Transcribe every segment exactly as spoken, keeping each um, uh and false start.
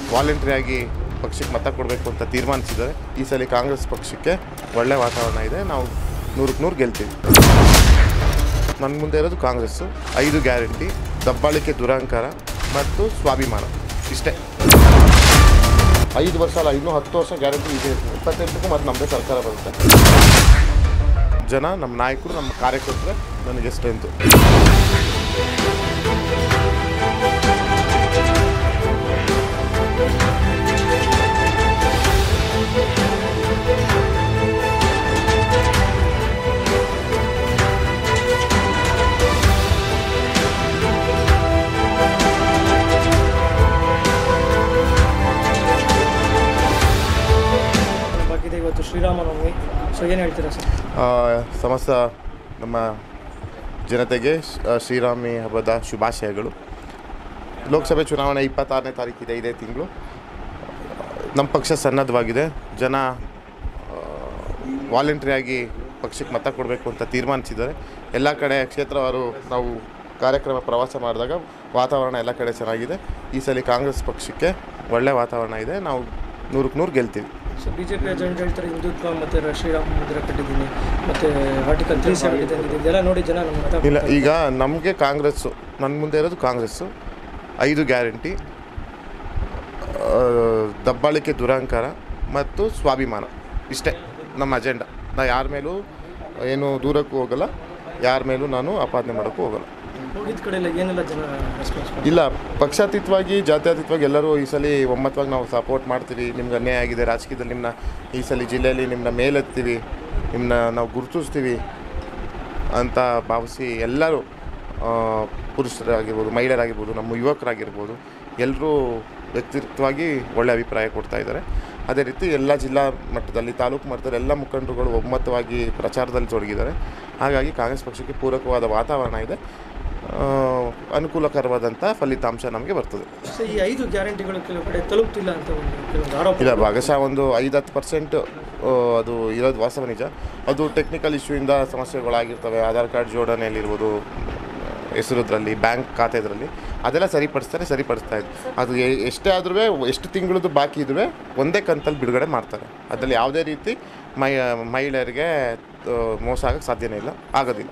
ವಾಲಂಟ್ರಿಯಾಗಿ ಪಕ್ಷಕ್ಕೆ ಮತ ಕೊಡಬೇಕು ಅಂತ ತೀರ್ಮಾನಿಸಿದ್ದಾರೆ. ಈ ಸಲ ಕಾಂಗ್ರೆಸ್ ಪಕ್ಷಕ್ಕೆ ಒಳ್ಳೆ ವಾತಾವರಣ ಇದೆ. ನಾವು ನೂರಕ್ಕೆ ನೂರು ಗೆಲ್ತೀವಿ. ನನ್ನ ಮುಂದೆ ಇರೋದು ಕಾಂಗ್ರೆಸ್ಸು. ಐದು ಗ್ಯಾರಂಟಿ, ದಬ್ಬಾಳಿಕೆ ದುರಹಂಕಾರ ಮತ್ತು ಸ್ವಾಭಿಮಾನ, ಇಷ್ಟೇ. ಐದು ವರ್ಷ ಅಲ್ಲ, ಇನ್ನೂ ಹತ್ತು ವರ್ಷ ಗ್ಯಾರಂಟಿ ಇದೆ. ಇಪ್ಪತ್ತೆಂಟಕ್ಕೂ ಮತ್ತು ನಮ್ಮದೇ ಸರ್ಕಾರ ಬರುತ್ತೆ. ಜನ, ನಮ್ಮ ನಾಯಕರು, ನಮ್ಮ ಕಾರ್ಯಕರ್ತರೆ ನನಗೆ ಸ್ಟ್ರೆಂತು. ಇವತ್ತು ಶ್ರೀರಾಮನವಮಿ, ಸೊ ಏನು ಹೇಳ್ತೀರಾ ಸರ್? ಸಮಸ್ತ ನಮ್ಮ ಜನತೆಗೆ ಶ್ರೀರಾಮಿ ಹಬ್ಬದ ಶುಭಾಶಯಗಳು. ಲೋಕಸಭೆ ಚುನಾವಣೆ ಇಪ್ಪತ್ತಾರನೇ ತಾರೀಕಿದೆ, ಇದೇ ತಿಂಗಳು. ನಮ್ಮ ಪಕ್ಷ ಸನ್ನದ್ಧವಾಗಿದೆ. ಜನ ವಾಲಂಟ್ರಿಯಾಗಿ ಪಕ್ಷಕ್ಕೆ ಮತ ಕೊಡಬೇಕು ಅಂತ ತೀರ್ಮಾನಿಸಿದ್ದಾರೆ. ಎಲ್ಲ ಕಡೆ ಕ್ಷೇತ್ರವಾರು ನಾವು ಕಾರ್ಯಕ್ರಮ ಪ್ರವಾಸ ಮಾಡಿದಾಗ ವಾತಾವರಣ ಎಲ್ಲ ಕಡೆ ಚೆನ್ನಾಗಿದೆ. ಈ ಸಲ ಕಾಂಗ್ರೆಸ್ ಪಕ್ಷಕ್ಕೆ ಒಳ್ಳೆ ವಾತಾವರಣ ಇದೆ. ನಾವು ನೂರಕ್ಕೆ ನೂರು ಗೆಲ್ತೀವಿ. So B J P agent ಹೇಳ್ತಾರೆ ಹಿಂದುತ್ವ ಮತ್ತು ಶ್ರೀರಾಮ ಮಂದಿರ ಕಟ್ಟಿದ್ದೀನಿ ಮತ್ತು ಆರ್ಟಿಕಲ್ ತ್ರೀ ಸೆವೆಂಟಿ ಇದೆಲ್ಲ ನೋಡಿ ಜನ ನಮ್ಮ ಇಲ್ಲ. ಈಗ ನಮಗೆ ಕಾಂಗ್ರೆಸ್ಸು, ನನ್ನ ಮುಂದೆ ಇರೋದು ಕಾಂಗ್ರೆಸ್ಸು. ಐದು ಗ್ಯಾರಂಟಿ, ದಬ್ಬಾಳಿಕೆ ದುರಹಂಕಾರ ಮತ್ತು ಸ್ವಾಭಿಮಾನ, ಇಷ್ಟೇ ನಮ್ಮ ಅಜೆಂಡಾ. ನಾ ಯಾರ ಮೇಲೂ ಏನು ದೂರಕ್ಕೂ ಹೋಗಲ್ಲ, ಯಾರ ಮೇಲೂ ನಾನು ಆಪಾದನೆ ಮಾಡೋಕ್ಕೂ ಹೋಗಲ್ಲ. ಹೋಗಿದ್ದ ಕಡೆ ಏನೆಲ್ಲ ಜನ ರೆಸ್ಪಾನ್ಸ್? ಇಲ್ಲ, ಪಕ್ಷಾತೀತವಾಗಿ ಜಾತ್ಯತೀತವಾಗಿ ಎಲ್ಲರೂ ಈ ಸಲ ಒಮ್ಮತವಾಗಿ ನಾವು ಸಪೋರ್ಟ್ ಮಾಡ್ತೀವಿ. ನಿಮ್ಗೆ ಅನ್ಯಾಯ ಆಗಿದೆ ರಾಜಕೀಯದಲ್ಲಿ, ನಿಮ್ಮನ್ನ ಈ ಸಲ ಜಿಲ್ಲೆಯಲ್ಲಿ ನಿಮ್ಮನ್ನ ಮೇಲೆತ್ತೀವಿ, ನಿಮ್ಮನ್ನ ನಾವು ಗುರುತಿಸ್ತೀವಿ ಅಂತ ಭಾವಿಸಿ ಎಲ್ಲರೂ, ಪುರುಷರಾಗಿರ್ಬೋದು, ಮಹಿಳೆಯರಾಗಿರ್ಬೋದು, ನಮ್ಮ ಯುವಕರಾಗಿರ್ಬೋದು, ಎಲ್ಲರೂ ವ್ಯಕ್ತಿತ್ವವಾಗಿ ಒಳ್ಳೆಯ ಅಭಿಪ್ರಾಯ ಕೊಡ್ತಾ ಇದ್ದಾರೆ. ಅದೇ ರೀತಿ ಎಲ್ಲ ಜಿಲ್ಲಾ ಮಟ್ಟದಲ್ಲಿ, ತಾಲೂಕು ಮಟ್ಟದಲ್ಲಿ ಎಲ್ಲ ಮುಖಂಡರುಗಳು ಒಮ್ಮತವಾಗಿ ಪ್ರಚಾರದಲ್ಲಿ ತೊಡಗಿದ್ದಾರೆ. ಹಾಗಾಗಿ ಕಾಂಗ್ರೆಸ್ ಪಕ್ಷಕ್ಕೆ ಪೂರಕವಾದ ವಾತಾವರಣ ಇದೆ. ಅನುಕೂಲಕರವಾದಂಥ ಫಲಿತಾಂಶ ನಮಗೆ ಬರ್ತದೆ. ಸೊ ಈ ಐದು ಗ್ಯಾರಂಟಿಗಳು ಕೆಲವು ಕಡೆ ತಲುಪ್ತಿಲ್ಲ ಅಂತ ಒಂದು ಆರೋಪ ಇಲ್ಲ, ಭಾಗಶಃ ಒಂದು ಐದು ಹತ್ತು ಪರ್ಸೆಂಟ್ ಅದು ಇರೋದು ವಾಸ್ತವ ನಿಜ. ಅದು ಟೆಕ್ನಿಕಲ್ ಇಶ್ಯೂಯಿಂದ ಸಮಸ್ಯೆಗಳಾಗಿರ್ತವೆ. ಆಧಾರ್ ಕಾರ್ಡ್ ಜೋಡಣೆಯಲ್ಲಿರ್ಬೋದು, ಹೆಸರುದ್ರಲ್ಲಿ, ಬ್ಯಾಂಕ್ ಖಾತೆದ್ರಲ್ಲಿ, ಅದೆಲ್ಲ ಸರಿಪಡಿಸ್ತಾರೆ, ಸರಿಪಡಿಸ್ತಾ ಇದೆ. ಅದು ಎಷ್ಟೇ ಆದ್ರೂ, ಎಷ್ಟು ತಿಂಗಳದ್ದು ಬಾಕಿ ಇದ್ರೂ ಒಂದೇ ಕಂತಲ್ಲಿ ಬಿಡುಗಡೆ ಮಾಡ್ತಾರೆ. ಅದರಲ್ಲಿ ಯಾವುದೇ ರೀತಿ ಮೈ ಮಹಿಳೆಯರಿಗೆ ಮೋಸ ಆಗೋಕ್ಕೆ ಸಾಧ್ಯನೇ ಇಲ್ಲ, ಆಗೋದಿಲ್ಲ.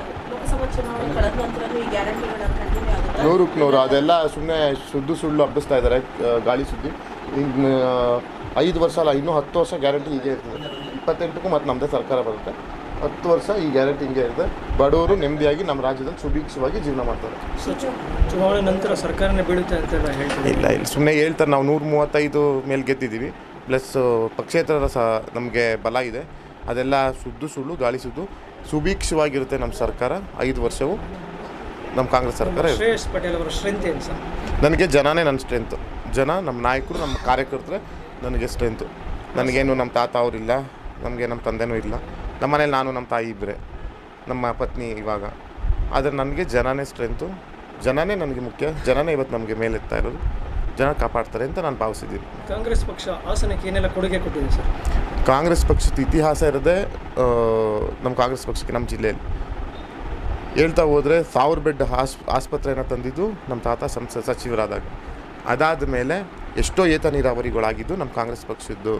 ನೂರಕ್ಕೆ ನೂರು ಅದೆಲ್ಲ ಸುಮ್ಮನೆ ಸುದ್ದು ಸುಳ್ಳು ಹಬ್ಬಿಸ್ತಾ ಇದ್ದಾರೆ, ಗಾಳಿ ಸುದ್ದಿ. ಇನ್ನು ಐದು ವರ್ಷ ಅಲ್ಲ, ಇನ್ನೂ ಹತ್ತು ವರ್ಷ ಗ್ಯಾರಂಟಿ ಹೀಗೆ ಇರ್ತದೆ. ಇಪ್ಪತ್ತೆಂಟಕ್ಕೂ ಮತ್ತು ನಮ್ಮದೇ ಸರ್ಕಾರ ಬರುತ್ತೆ. ಹತ್ತು ವರ್ಷ ಈ ಗ್ಯಾರಂಟಿ ಹಿಂಗೆ ಇರುತ್ತೆ. ಬಡವರು ನೆಮ್ಮದಿಯಾಗಿ ನಮ್ಮ ರಾಜ್ಯದಲ್ಲಿ ಸುಭಿಕ್ಷವಾಗಿ ಜೀವನ ಮಾಡ್ತಾರೆ. ಚುನಾವಣೆ ನಂತರ ಸರ್ಕಾರನೇ ಬೀಳುತ್ತೆ ಅಂತೆಲ್ಲ ಹೇಳ್ತಾರೆ. ಇಲ್ಲ ಇಲ್ಲ, ಸುಮ್ಮನೆ ಹೇಳ್ತಾರೆ. ನಾವು ನೂರ ಮೂವತ್ತೈದು ಮೇಲೆ ಗೆದ್ದಿದ್ದೀವಿ, ಪ್ಲಸ್ ಪಕ್ಷೇತರ ಸಹ ನಮಗೆ ಬಲ ಇದೆ. ಅದೆಲ್ಲ ಸುದ್ದು ಸುಳ್ಳು, ಗಾಳಿ ಸುದ್ದು. ಸುಭಿಕ್ಷವಾಗಿರುತ್ತೆ ನಮ್ಮ ಸರ್ಕಾರ. ಐದು ವರ್ಷವು ನಮ್ಮ ಕಾಂಗ್ರೆಸ್ ಸರ್ಕಾರ. ಶ್ರೇಯಸ್ ಪಟೇಲ್ ಅವರ ಸ್ಟ್ರೆಂತ್ ಏನು ಸರ್? ನನಗೆ ಜನನೇ ನನ್ನ ಸ್ಟ್ರೆಂತು. ಜನ, ನಮ್ಮ ನಾಯಕರು, ನಮ್ಮ ಕಾರ್ಯಕರ್ತರೆ ನನಗೆ ಸ್ಟ್ರೆಂತು. ನನಗೇನು ನಮ್ಮ ತಾತ ಅವರಿಲ್ಲ, ನಮಗೆ ನಮ್ಮ ತಂದೆನೂ ಇಲ್ಲ. ನಮ್ಮ ಮನೇಲಿ ನಾನು ನಮ್ಮ ತಾಯಿ ಇಬ್ಬರೇ, ನಮ್ಮ ಪತ್ನಿ ಇವಾಗ. ಆದರೆ ನನಗೆ ಜನನೇ ಸ್ಟ್ರೆಂತು. ಜನನೇ ನನಗೆ ಮುಖ್ಯ. ಜನನೇ ಇವತ್ತು ನಮಗೆ ಮೇಲೆತ್ತಾ ಇರೋದು. ಜನ ಕಾಪಾಡ್ತಾರೆ ಅಂತ ನಾನು ಭಾವಿಸಿದ್ದೀನಿ. ಕಾಂಗ್ರೆಸ್ ಪಕ್ಷ ಹಾಸನಕ್ಕೆ ಏನೆಲ್ಲ ಕೊಡುಗೆ ಕೊಟ್ಟಿದೆ ಸರ್? ಕಾಂಗ್ರೆಸ್ ಪಕ್ಷದ ಇತಿಹಾಸ ಇರೋದೇ ನಮ್ಮ ಕಾಂಗ್ರೆಸ್ ಪಕ್ಷಕ್ಕೆ ನಮ್ಮ ಜಿಲ್ಲೆಯಲ್ಲಿ. ಹೇಳ್ತಾ ಹೋದರೆ ಸಾವಿರ ಬೆಡ್ ಆಸ್ ಆಸ್ಪತ್ರೆಯನ್ನು ತಂದಿದ್ದು ನಮ್ಮ ತಾತ ಸಂಸ ಸಚಿವರಾದಾಗ. ಅದಾದ ಮೇಲೆ ಎಷ್ಟೋ ಏತ ನೀರಾವರಿಗಳಾಗಿದ್ದು ನಮ್ಮ ಕಾಂಗ್ರೆಸ್ ಪಕ್ಷದ್ದು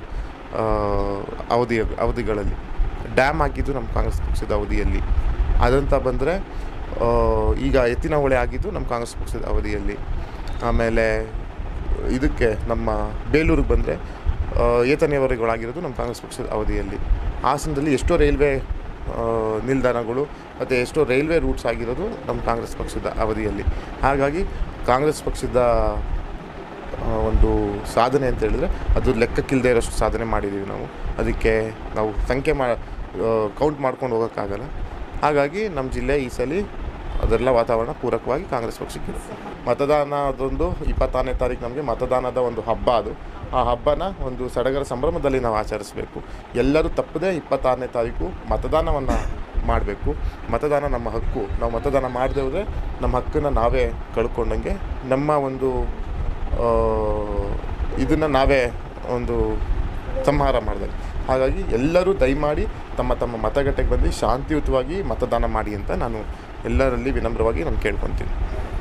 ಅವಧಿ ಅವಧಿಗಳಲ್ಲಿ. ಡ್ಯಾಮ್ ಆಗಿದ್ದು ನಮ್ಮ ಕಾಂಗ್ರೆಸ್ ಪಕ್ಷದ ಅವಧಿಯಲ್ಲಿ. ಅದಂತ ಬಂದರೆ ಈಗ ಎತ್ತಿನ ಹೊಳೆ ಆಗಿದ್ದು ನಮ್ಮ ಕಾಂಗ್ರೆಸ್ ಪಕ್ಷದ ಅವಧಿಯಲ್ಲಿ. ಆಮೇಲೆ ಇದಕ್ಕೆ ನಮ್ಮ ಬೇಲೂರಿಗೆ ಬಂದರೆ ಏತ ನೀರಾವರಿಗಳಾಗಿರೋದು ನಮ್ಮ ಕಾಂಗ್ರೆಸ್ ಪಕ್ಷದ ಅವಧಿಯಲ್ಲಿ. ಹಾಸನದಲ್ಲಿ ಎಷ್ಟೋ ರೈಲ್ವೆ ನಿಲ್ದಾಣಗಳು ಮತ್ತು ಎಷ್ಟೋ ರೈಲ್ವೆ ರೂಟ್ಸ್ ಆಗಿರೋದು ನಮ್ಮ ಕಾಂಗ್ರೆಸ್ ಪಕ್ಷದ ಅವಧಿಯಲ್ಲಿ. ಹಾಗಾಗಿ ಕಾಂಗ್ರೆಸ್ ಪಕ್ಷದ ಒಂದು ಸಾಧನೆ ಅಂತ ಹೇಳಿದ್ರೆ ಅದು ಲೆಕ್ಕಕ್ಕಿಲ್ಲದೆ ಇರೋಷ್ಟು ಸಾಧನೆ ಮಾಡಿದ್ದೀವಿ ನಾವು. ಅದಕ್ಕೆ ನಾವು ಸಂಖ್ಯೆ ಮಾ ಕೌಂಟ್ ಮಾಡ್ಕೊಂಡು ಹೋಗೋಕ್ಕಾಗಲ್ಲ. ಹಾಗಾಗಿ ನಮ್ಮ ಜಿಲ್ಲೆ ಈ ಸಲ ಅದೆಲ್ಲ ವಾತಾವರಣ ಪೂರಕವಾಗಿ ಕಾಂಗ್ರೆಸ್ ಪಕ್ಷಕ್ಕೆ. ಮತದಾನ ಅದೊಂದು ಇಪ್ಪತ್ತಾರನೇ ತಾರೀಕು ನಮಗೆ ಮತದಾನದ ಒಂದು ಹಬ್ಬ. ಅದು ಆ ಹಬ್ಬನ ಒಂದು ಸಡಗರ ಸಂಭ್ರಮದಲ್ಲಿ ನಾವು ಆಚರಿಸಬೇಕು. ಎಲ್ಲರೂ ತಪ್ಪದೆ ಇಪ್ಪತ್ತಾರನೇ ತಾರೀಕು ಮತದಾನವನ್ನು ಮಾಡಬೇಕು. ಮತದಾನ ನಮ್ಮ ಹಕ್ಕು. ನಾವು ಮತದಾನ ಮಾಡದೆ ಹೋದರೆ ನಮ್ಮ ಹಕ್ಕನ್ನು ನಾವೇ ಕಳ್ಕೊಂಡಂಗೆ. ನಮ್ಮ ಒಂದು ಇದನ್ನು ನಾವೇ ಒಂದು ಸಂಹಾರ ಮಾಡಿದಾಗ. ಹಾಗಾಗಿ ಎಲ್ಲರೂ ದಯಮಾಡಿ ತಮ್ಮ ತಮ್ಮ ಮತಗಟ್ಟೆಗೆ ಬಂದು ಶಾಂತಿಯುತವಾಗಿ ಮತದಾನ ಮಾಡಿ ಅಂತ ನಾನು ಎಲ್ಲರಲ್ಲಿ ವಿನಮ್ರವಾಗಿ ನಾನು ಕೇಳ್ಕೊತೀನಿ.